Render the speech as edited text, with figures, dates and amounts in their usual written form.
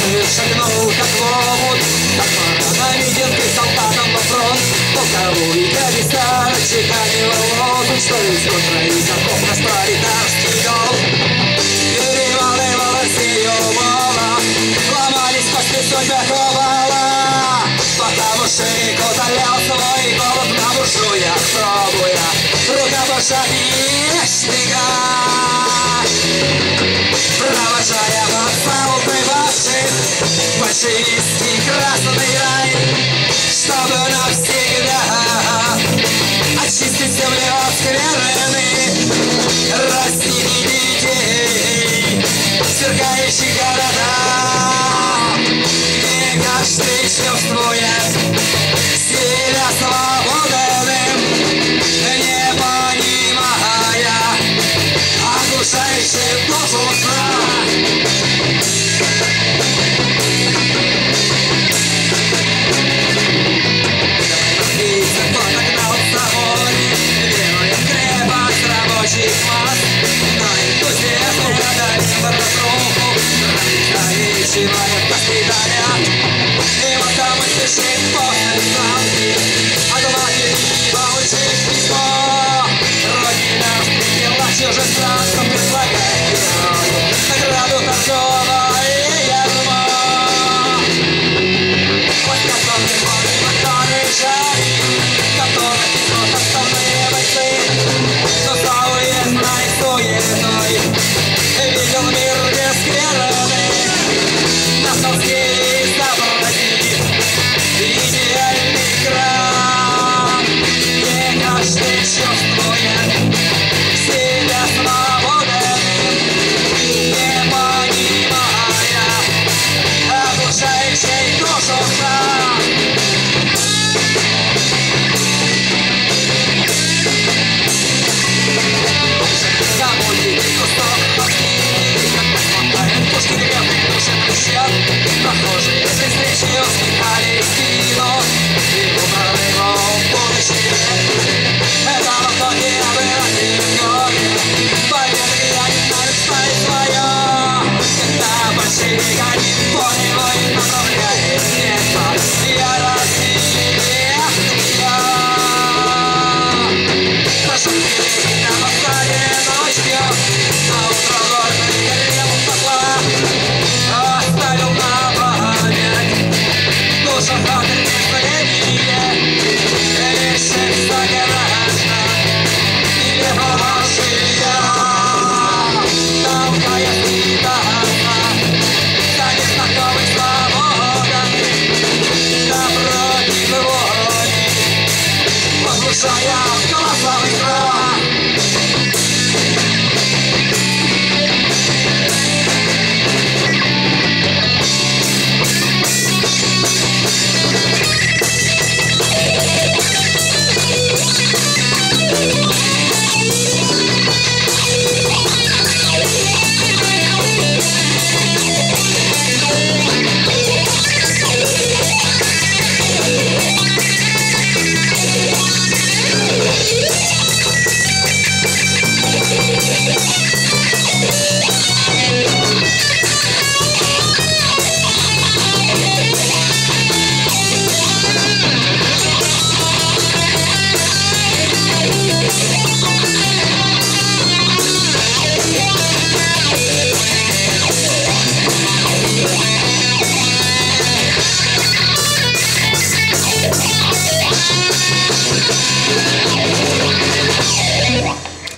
шагнул как в омут, как паранамиденкой солдатом во фронт. Полковой комиссар чеканил лозунг, что из контра из оков наш пролетарский долг. Перемалывалось ее мало, ломались кости судьбы ковала, пока мужик утолял свой голод на буржуях, пробуя рукопожатия. Провожая асфальты ваших, большевистский красный рай, чтобы навсегда очистить землю от скверны, растить детей, сверкающих города.